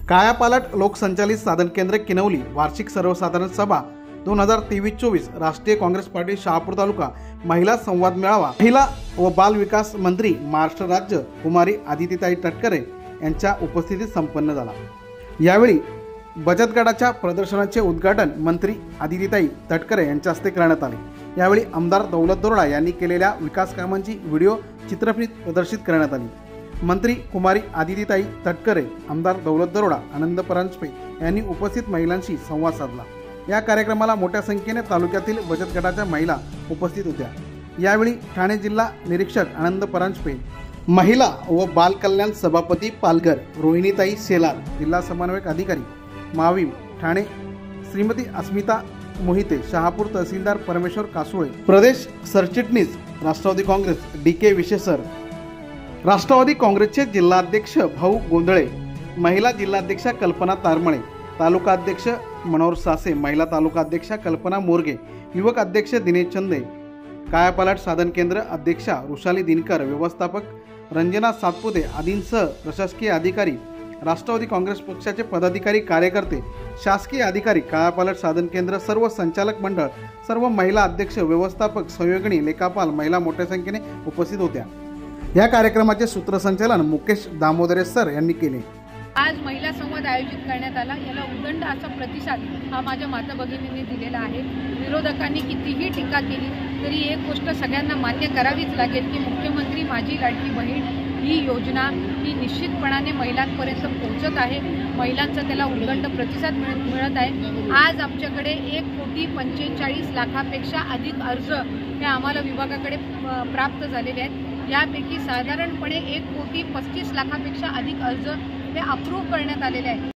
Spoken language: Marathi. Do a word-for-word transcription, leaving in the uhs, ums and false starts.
कायापालट लोकसंचालित साधन केंद्र किनवली वार्षिक सर्वसाधारण सभा दोन हजार तेवीस चोवीस राष्ट्रीय काँग्रेस पार्टी शहापूर तालुका महिला संवाद मेळावा महिला व बाल विकास मंत्री महाराष्ट्र राज्य कुमारी आदितीताई तटकरे यांच्या उपस्थितीत संपन्न झाला। यावेळी बचत गटाच्या प्रदर्शनाचे उद्घाटन मंत्री आदितीताई तटकरे यांच्या हस्ते करण्यात आले। यावेळी आमदार दौलत दरोडा यांनी केलेल्या विकास कामांची व्हिडिओ चित्रफित प्रदर्शित करण्यात आली। मंत्री कुमारी आदितीताई तटकरे, आमदार दौलत दरोडा, आनंद परांजपे यांनी उपस्थित महिलांशी संवाद साधला। या कार्यक्रमाला मोठ्या संख्येने तालुक्यातील बचत गटाच्या महिला उपस्थित होत्या। यावेळी ठाणे जिल्हा निरीक्षक आनंद परांजपे, महिला व बाल कल्याण सभापती पालघर रोहिणीताई सेलार, जिल्हा समन्वयक अधिकारी मावीम ठाणे श्रीमती अस्मिता मोहिते, शहापूर तहसीलदार परमेश्वर कासुळे, प्रदेश सरचिटणीस राष्ट्रवादी काँग्रेस डी के विशेसर, राष्ट्रवादी काँग्रेसचे जिल्हाध्यक्ष भाऊ गोंधळे, महिला जिल्हाध्यक्षा कल्पना तारमळे, तालुका अध्यक्ष मनोहर सासे, महिला तालुका अध्यक्षा कल्पना मोरगे, युवक अध्यक्ष दिनेश चंदे, कायापालट साधन केंद्र अध्यक्षा रुशाली दिनकर, व्यवस्थापक रंजना सातपुते आदींसह प्रशासकीय अधिकारी, राष्ट्रवादी काँग्रेस पक्षाचे पदाधिकारी, कार्यकर्ते, शासकीय अधिकारी, कायापालट साधन केंद्र सर्व संचालक मंडळ, सर्व महिला अध्यक्ष, व्यवस्थापक, सहयोगिनी, लेखापाल महिला मोठ्या संख्येने उपस्थित होत्या। या कार्यक्रमाचे सूत्रसंचालन मुकेश दामोदरे सर यांनी केले। आज महिला संवाद आयोजित करण्यात आला। याला उदंड असा प्रतिसाद हा माझ्या माता भगिनींनी दिलेला आहे। विरोधकांनी कितीही टीका केली तरी एक गोष्ट सगळ्यांना मान्य करावीच लागेल की मुख्यमंत्री माझी लाडकी बहीण ही योजना ही निश्चितपणाने महिलांपर्यंत पोहोचत आहे। महिलांचा त्याला उदंड प्रतिसाद मिळत आहे। आज आमच्याकडे एक कोटी पंचेचाळीस लाखापेक्षा अधिक अर्ज हे आम्हाला विभागाकडे प्राप्त झालेले आहेत। यापैकी साधारणपणे एक कोटी पस्तीस लाखापेक्षा अधिक अर्ज हे अप्रूव्ह करण्यात आलेले आहेत।